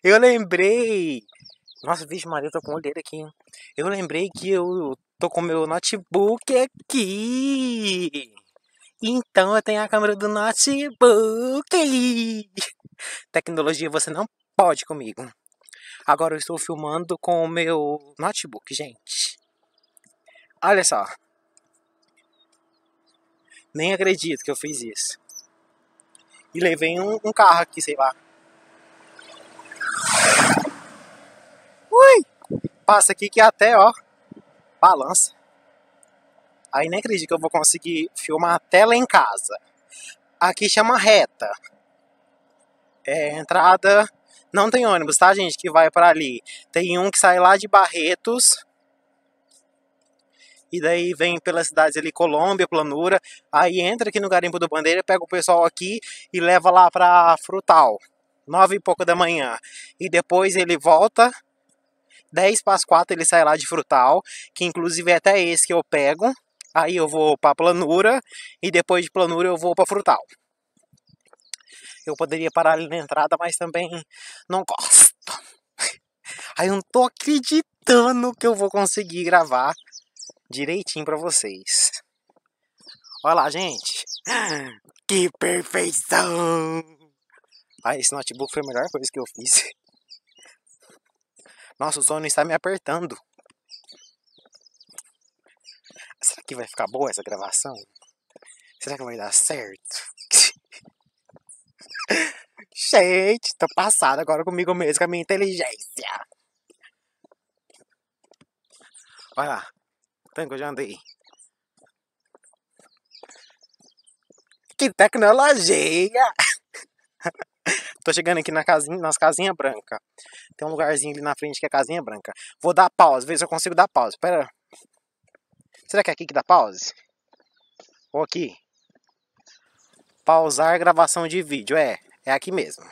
Eu lembrei. Nossa, vixe, Maria, eu tô com olheira aqui, hein? Eu lembrei que eu tô com meu notebook aqui. Então eu tenho a câmera do notebook. Tecnologia você não pode comigo. Agora eu estou filmando com o meu notebook, gente. Olha só. Nem acredito que eu fiz isso. E levei um carro aqui, sei lá. Ui! Passa aqui que até, ó, balança. Aí nem acredito que eu vou conseguir filmar a tela em casa. Aqui chama reta. É entrada. Não tem ônibus, tá, gente? Que vai pra ali. Tem um que sai lá de Barretos. E daí vem pelas cidades ali, Colômbia, Planura. Aí entra aqui no Garimpo do Bandeira, pega o pessoal aqui e leva lá pra Frutal. 9 e pouco da manhã. E depois ele volta. 10 para as 4 ele sai lá de Frutal. Que inclusive é até esse que eu pego. Aí eu vou pra Planura. E depois de Planura eu vou pra Frutal. Eu poderia parar ali na entrada, mas também não gosto. Aí eu não tô acreditando que eu vou conseguir gravar direitinho pra vocês. Olha lá, gente. Que perfeição! Ah, esse notebook foi a melhor coisa que eu fiz. Nossa, o sono está me apertando. Será que vai ficar boa essa gravação? Será que vai dar certo? Gente, tô passado agora comigo mesmo, com a minha inteligência. Olha lá, tanto que eu já andei. Que tecnologia! Tô chegando aqui nas casinhas brancas. Tem um lugarzinho ali na frente que é casinha branca. Vou dar pausa, ver se eu consigo dar pausa. Pera. Será que é aqui que dá pause? Ou aqui? Pausar gravação de vídeo. É aqui mesmo.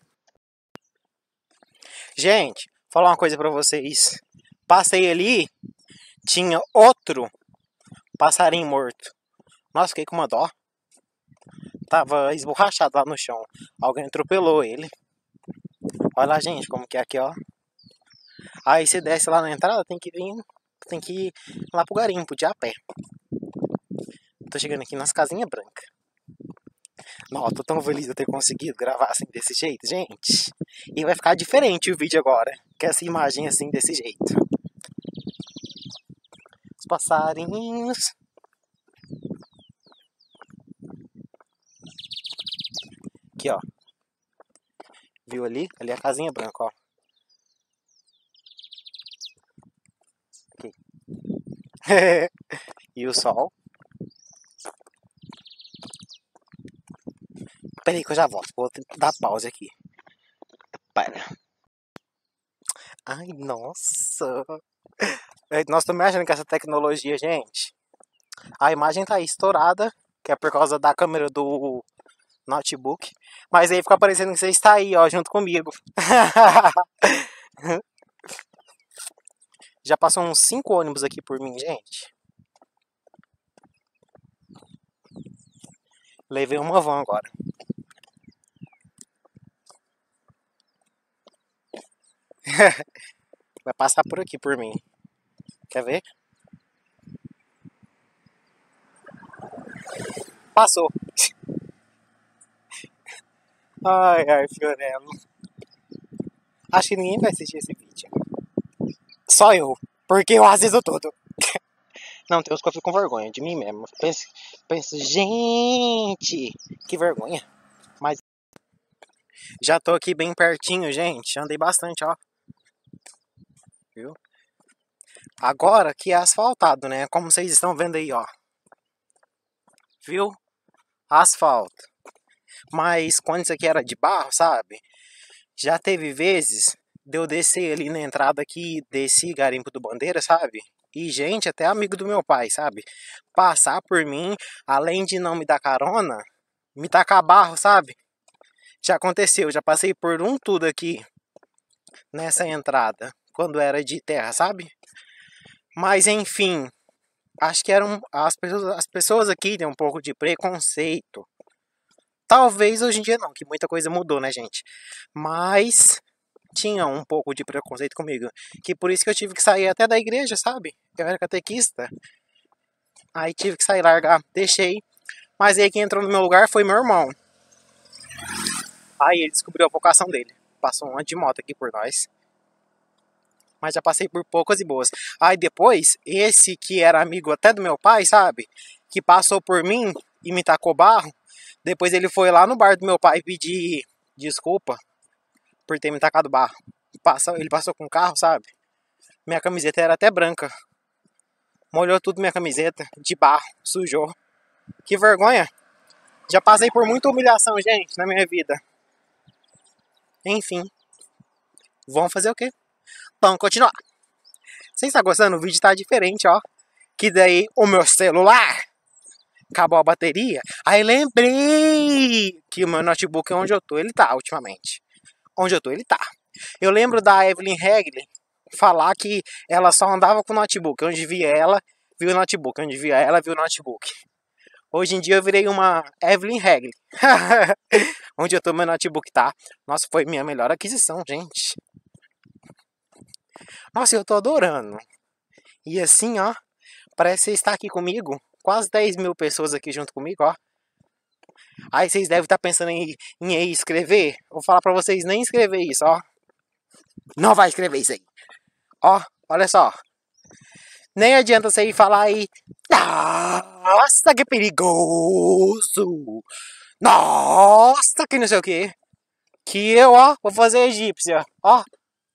Gente, vou falar uma coisa pra vocês. Passei ali, tinha outro passarinho morto. Nossa, fiquei com uma dó. Tava esborrachado lá no chão. Alguém atropelou ele. Olha lá, gente, como que é aqui, ó. Aí você desce lá na entrada, tem que ir lá pro garimpo, de a pé. Tô chegando aqui nas casinhas brancas. Nossa, tô tão feliz de eu ter conseguido gravar assim desse jeito, gente. E vai ficar diferente o vídeo agora, com essa imagem assim desse jeito. Os passarinhos. Aqui, ó. Viu ali? Ali é a casinha branca, ó. Aqui. E o sol. Pera aí que eu já volto. Vou dar pausa aqui. Para. Ai, nossa. Nós estamos achando que essa tecnologia, gente. A imagem tá aí estourada, que é por causa da câmera do notebook. Mas aí fica parecendo que você está aí, ó, junto comigo. Já passou uns 5 ônibus aqui por mim, gente. Levei uma van agora. Vai passar por aqui por mim. Quer ver? Passou. Ai, ai, Fiorello. Acho que ninguém vai assistir esse vídeo. Só eu. Porque eu assisto tudo. Não, tem uns que eu fico com vergonha de mim mesmo. Penso, gente, que vergonha. Mas já tô aqui bem pertinho, gente. Andei bastante, ó. Viu? Agora que é asfaltado, né? Como vocês estão vendo aí, ó. Viu? Asfalto. Mas quando isso aqui era de barro, sabe? Já teve vezes de eu descer ali na entrada aqui desse garimpo do Bandeira, sabe? E gente, até amigo do meu pai, sabe? Passar por mim, além de não me dar carona, me tacar barro, sabe? Já aconteceu, já passei por tudo aqui nessa entrada, quando era de terra, sabe? Mas enfim, acho que eram as pessoas aqui têm um pouco de preconceito. Talvez hoje em dia não, que muita coisa mudou, né, gente? Mas tinha um pouco de preconceito comigo. Que por isso que eu tive que sair até da igreja, sabe? Eu era catequista. Aí tive que sair, largar, deixei. Mas aí quem entrou no meu lugar foi meu irmão. Aí ele descobriu a vocação dele. Passou um ano de moto aqui por nós. Mas já passei por poucas e boas. Aí depois, esse que era amigo até do meu pai, sabe? Que passou por mim e me tacou barro. Depois ele foi lá no bar do meu pai pedir desculpa por ter me tacado barro. Ele passou com o carro, sabe? Minha camiseta era até branca. Molhou tudo minha camiseta de barro, sujou. Que vergonha. Já passei por muita humilhação, gente, na minha vida. Enfim. Vamos fazer o quê? Vamos continuar. Você está gostando? O vídeo tá diferente, ó. Que daí o meu celular acabou a bateria. Aí lembrei que o meu notebook, onde eu tô, ele tá ultimamente. Onde eu tô, ele tá. Eu lembro da Evelyn Regli falar que ela só andava com o notebook. Onde via ela, viu o notebook. Onde via ela, viu o notebook. Hoje em dia eu virei uma Evelyn Regli. Onde eu tô, meu notebook tá. Nossa, foi minha melhor aquisição, gente. Nossa, eu tô adorando. E assim, ó, parece que você está aqui comigo. Quase 10 mil pessoas aqui junto comigo, ó. Aí vocês devem estar pensando em escrever. Vou falar pra vocês nem escrever isso, ó. Não vai escrever isso aí. Ó, olha só. Nem adianta você ir falar aí. Nossa, que perigoso. Nossa, que não sei o que. Que eu, ó, vou fazer egípcia, ó.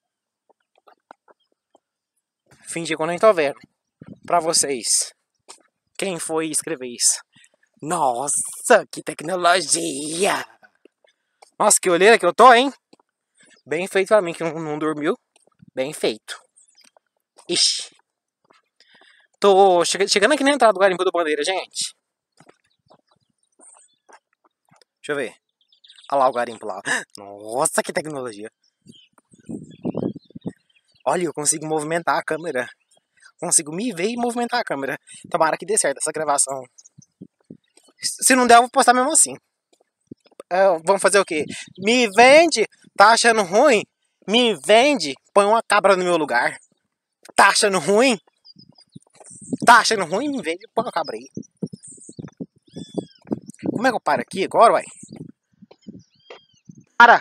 Fingir que eu nem tô vendo. Pra vocês. Quem foi escrever isso? Nossa, que tecnologia! Nossa, que olheira que eu tô, hein? Bem feito pra mim, que não dormiu. Bem feito. Ixi. Tô chegando aqui na entrada do garimpo do Bandeira, gente. Deixa eu ver. Olha lá o garimpo lá. Nossa, que tecnologia. Olha, eu consigo movimentar a câmera. Consigo me ver e movimentar a câmera. Tomara que dê certo essa gravação. Se não der, eu vou postar mesmo assim. Vamos fazer o quê? Me vende? Tá achando ruim? Me vende? Põe uma cabra no meu lugar. Tá achando ruim? Tá achando ruim? Me vende? Põe uma cabra aí. Como é que eu paro aqui agora, uai? Para!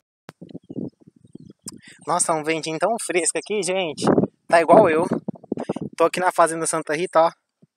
Nossa, um ventinho tão fresco aqui, gente. Tá igual eu. Tô aqui na Fazenda Santa Rita, ó.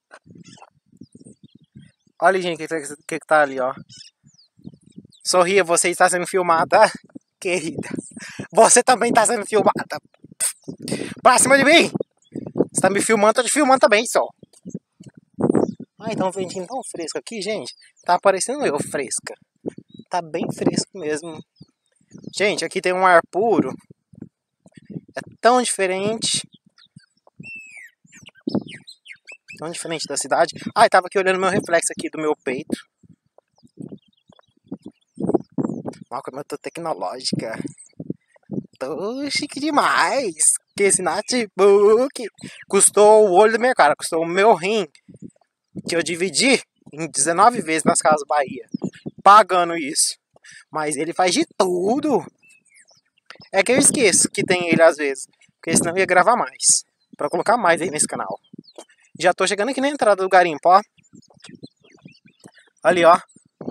Olha, gente, o que tá ali, ó. Sorria, você está sendo filmada, querida. Você também está sendo filmada. Pra cima de mim! Você tá me filmando, tô te filmando também, só. Ah, então um ventinho tão fresco aqui, gente. Tá parecendo eu, fresca. Tá bem fresco mesmo. Gente, aqui tem um ar puro. É tão diferente. Tão diferente da cidade. Ah, eu tava aqui olhando meu reflexo aqui do meu peito. Olha como eu tô tecnológica. Tô chique demais. Que esse notebook custou o olho da minha cara. Custou o meu rim. Que eu dividi em 19 vezes nas Casas Bahia. Pagando isso. Mas ele faz de tudo. É que eu esqueço que tem ele às vezes. Porque senão eu ia gravar mais. Pra colocar mais aí nesse canal. Já tô chegando aqui na entrada do garimpo, ó. Ali, ó.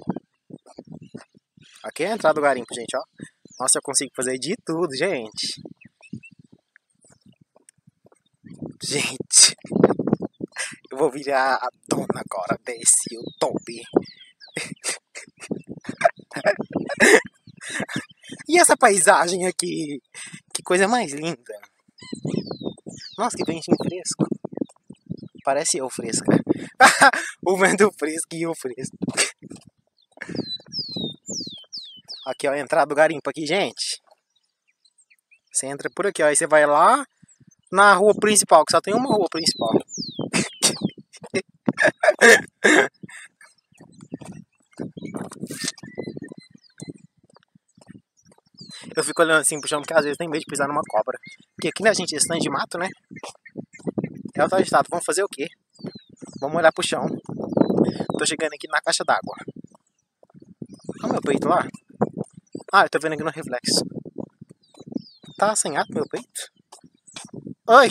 Aqui é a entrada do garimpo, gente, ó. Nossa, eu consigo fazer de tudo, gente. Gente. Eu vou virar a dona agora desse YouTube. E essa paisagem aqui? Que coisa mais linda. Nossa, que ventinho fresco. Parece eu fresca. O vento fresco e eu fresco. Aqui, ó, a entrada do garimpo aqui, gente. Você entra por aqui, ó. Aí você vai lá na rua principal, que só tem uma rua principal. Eu fico olhando assim pro chão, porque às vezes tem medo de pisar numa cobra. Porque aqui, né, gente, esse tanto de mato, né? É o tal estado. Vamos fazer o quê? Vamos olhar pro chão. Tô chegando aqui na caixa d'água. Olha o meu peito lá. Ah, eu tô vendo aqui no reflexo. tá assanhado meu peito? Oi!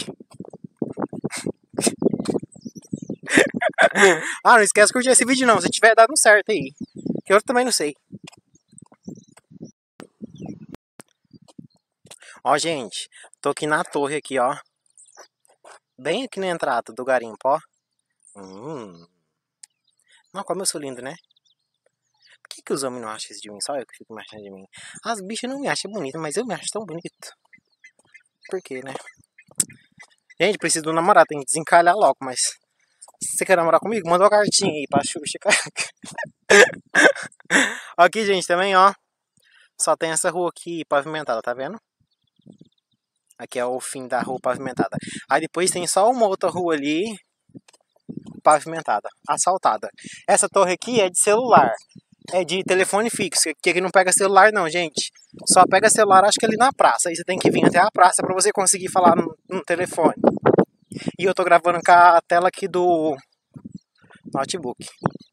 Ah, não esquece de curtir esse vídeo não, se tiver dado certo aí. Que eu também não sei. Ó, gente, tô aqui na torre aqui, ó. Bem aqui na entrada do garimpo, ó. Não, como eu sou lindo, né? Por que os homens não acham isso de mim? Só eu que fico me achando de mim. As bichas não me acham bonita, mas eu me acho tão bonito. Por quê, né? Gente, preciso de um namorado, tem que desencalhar logo, mas... Se você quer namorar comigo, manda uma cartinha aí pra Xuxa. Aqui, gente, também, ó. Só tem essa rua aqui pavimentada, tá vendo? Aqui é o fim da rua pavimentada. Aí depois tem só uma outra rua ali pavimentada, asfaltada. Essa torre aqui é de celular. É de telefone fixo, que aqui não pega celular não, gente. Só pega celular, acho que ali na praça. Aí você tem que vir até a praça pra você conseguir falar no telefone. E eu tô gravando com a tela aqui do notebook.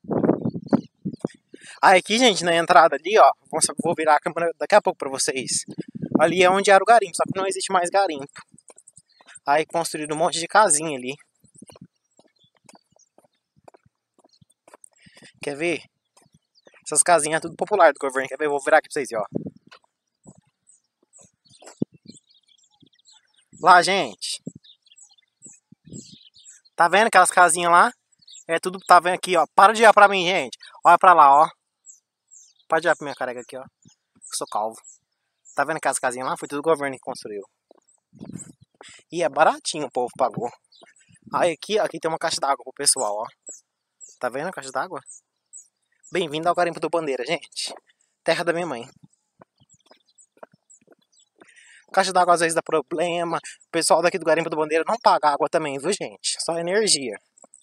Aí aqui, gente, na entrada ali, ó, vou virar a câmera daqui a pouco pra vocês. Ali é onde era o garimpo, só que não existe mais garimpo. Aí construíram um monte de casinha ali. Quer ver? Essas casinhas é tudo popular do governo. Quer ver? Vou virar aqui pra vocês, ó. Lá, gente. Tá vendo aquelas casinhas lá? É tudo, tá vendo aqui, ó. Para de olhar pra mim, gente. Olha pra lá, ó. Para de olhar pra minha careca aqui, ó. Eu sou calvo. Tá vendo aquelas casinhas lá? Foi tudo o governo que construiu. E é baratinho, o povo pagou. Aí aqui tem uma caixa d'água pro pessoal, ó. Tá vendo a caixa d'água? Bem-vindo ao garimpo do Bandeira, gente. Terra da minha mãe. Caixa d'água às vezes dá problema. O pessoal daqui do garimpo do Bandeira não paga água também, viu, gente? Só energia.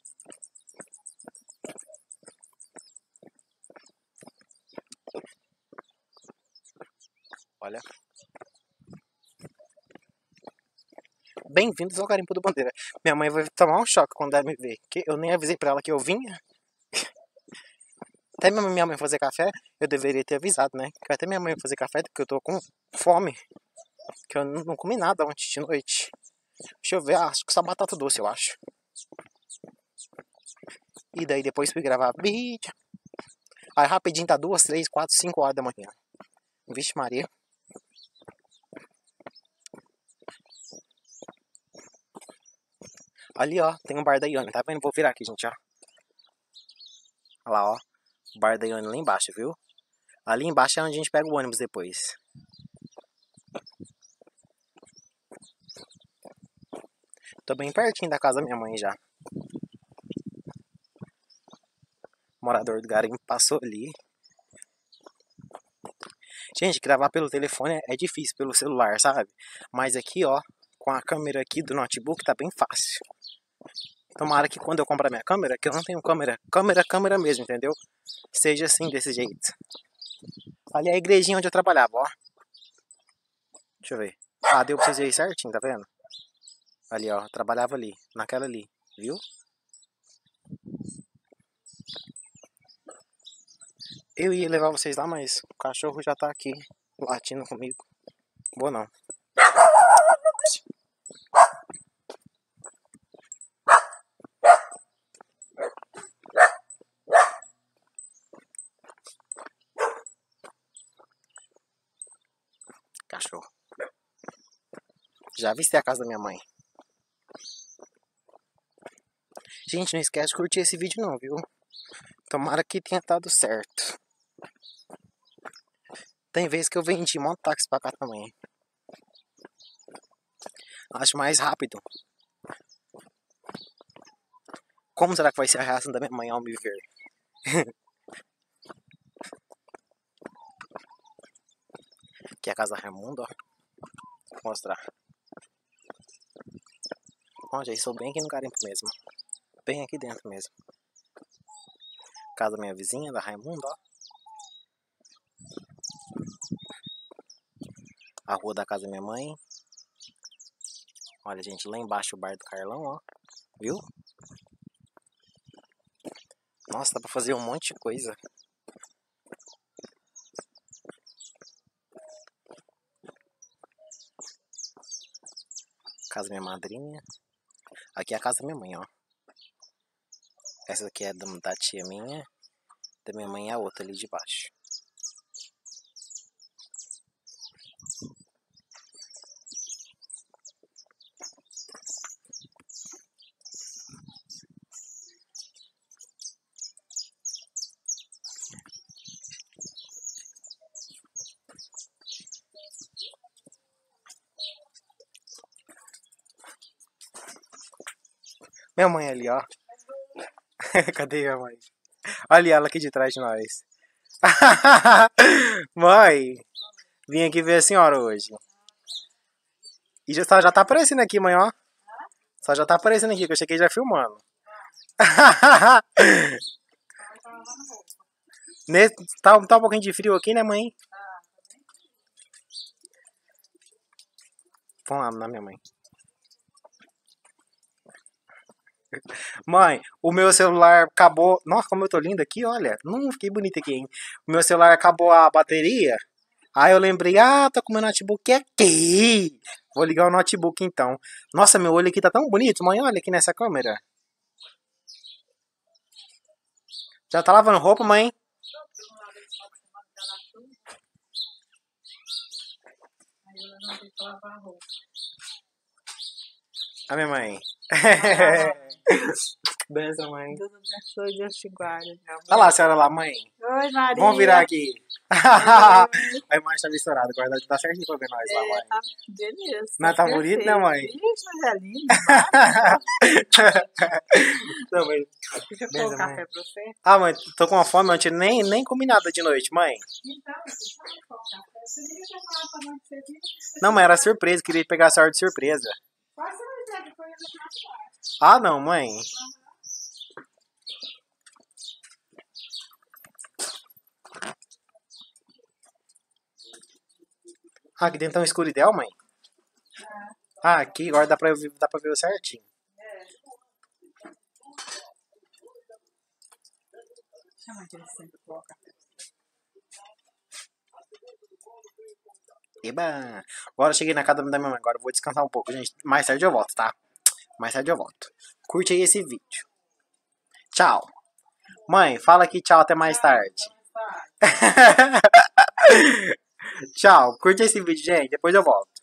Olha. Bem-vindos ao garimpo do Bandeira. Minha mãe vai tomar um choque quando ela me ver. Que eu nem avisei pra ela que eu vinha. Até minha mãe fazer café, eu deveria ter avisado, né? Que até minha mãe fazer café, porque eu tô com fome. Que eu não comi nada ontem de noite. Deixa eu ver, acho que só batata doce, eu acho. E daí depois fui gravar vídeo. Aí rapidinho tá 2, 3, 4, 5 horas da manhã. Vixe Maria. Ali, ó, tem um bar da Ione, tá vendo? Vou virar aqui, gente, ó. Olha lá, ó. O bar da Ione lá embaixo, viu? Ali embaixo é onde a gente pega o ônibus depois. Tô bem pertinho da casa da minha mãe já. O morador do garimpo passou ali. Gente, gravar pelo telefone é difícil, pelo celular, sabe? Mas aqui, ó, com a câmera aqui do notebook tá bem fácil. Tomara que quando eu comprar minha câmera, que eu não tenho câmera mesmo, entendeu? Seja assim, desse jeito. Ali é a igrejinha onde eu trabalhava, ó. Deixa eu ver. Ah, deu pra vocês verem certinho, tá vendo? Ali, ó, trabalhava ali, naquela ali, viu? Eu ia levar vocês lá, mas o cachorro já tá aqui, latindo comigo. Vou não. Cachorro. Já avistei a casa da minha mãe. Gente, não esquece de curtir esse vídeo não, viu? Tomara que tenha dado certo. Tem vezes que eu vendi mototáxi pra cá também. Acho mais rápido. Como será que vai ser a reação da minha mãe ao me ver? Aqui é a casa da Raimundo, ó. Vou mostrar. Ó, já estou bem aqui no garimpo mesmo. Bem aqui dentro mesmo. Casa da minha vizinha, da Raimundo, ó. A rua da casa da minha mãe. Olha, gente, lá embaixo o bar do Carlão, ó. Viu? Nossa, dá pra fazer um monte de coisa. casa da minha madrinha. Aqui é a casa da minha mãe, ó. Essa aqui é da tia minha. Da minha mãe é a outra ali de baixo. Minha mãe ali, ó. Cadê minha mãe? Olha ela aqui de trás de nós. Mãe, vim aqui ver a senhora hoje. E já tá aparecendo aqui, mãe, ó. Só já tá aparecendo aqui, que eu cheguei já filmando. Tá um pouquinho de frio aqui, né, mãe? Vamos lá na minha mãe. Mãe, o meu celular acabou. Nossa, como eu tô lindo aqui, olha. Fiquei bonito aqui, hein? O meu celular acabou a bateria. Aí eu lembrei, tô com meu notebook aqui. Vou ligar o notebook então. Nossa, meu olho aqui tá tão bonito, mãe. Olha aqui nessa câmera. Já tá lavando roupa, mãe? A minha mãe. Benção, mãe. Deus abençoe, Deus te guarde. Olha lá a senhora lá, mãe. Oi, Maria. Vamos virar aqui. A imagem tá misturada. Agora tá certinho pra ver nós lá, mãe. Tá beleza. Não tá bonito, né, mãe? Ixi, mas é lindo. Não, mãe. Deixa eu pôr o café pra você. Mãe, tô com uma fome, eu nem comi nada de noite, mãe. Então, deixa eu pôr o café. Você devia ter falado pra mãe que você vinha. Não, mãe, era surpresa. Queria pegar a senhora de surpresa. Quase não entende que foi na cidade. Não, mãe. Aqui dentro tá um escuridão, mãe? Aqui agora dá pra ver certinho. Chama de sempre pôr o café. Eba! Agora eu cheguei na casa da minha mãe. Agora eu vou descansar um pouco, gente. Mais tarde eu volto, tá? Mais tarde eu volto. Curte aí esse vídeo. Tchau. Mãe, fala aqui tchau, até mais tarde. Tchau. Curte esse vídeo, gente. Depois eu volto.